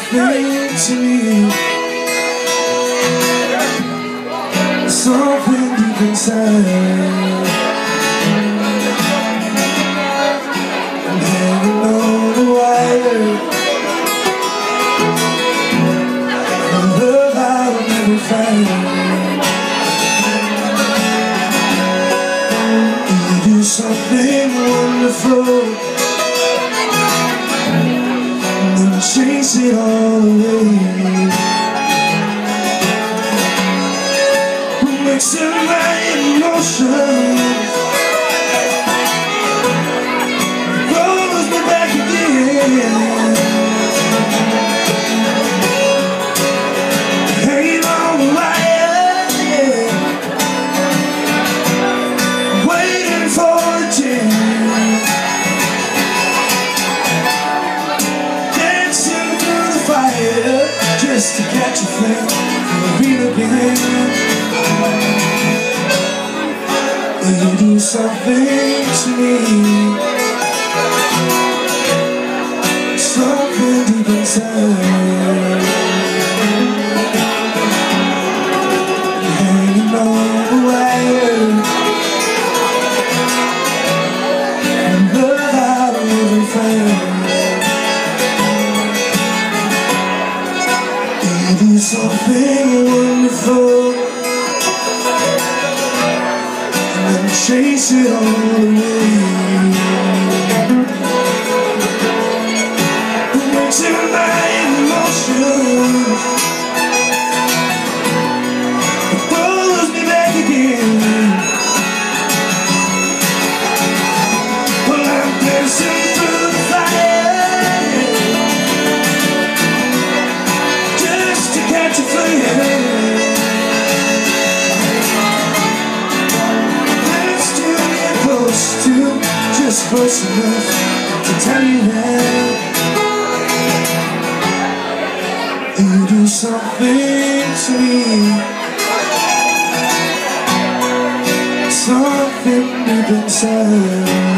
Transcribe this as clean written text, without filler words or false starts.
something to me, something deep inside. I'm hanging on the wire, a love I'll never find. You do something wonderful, chase it all away. Mixing my emotions, rolls me back again. Hanging on the wire, yeah. Waiting for a chance, just to catch a flame and read again. You do something to me, something deep inside. Hanging on the wire, and love I'll never find. Do something wonderful and chase it all away. Mixing my emotions, it pulls me back again. Well, I'm dancing through the fire, just close enough to tell you that you do something to me, something deep inside.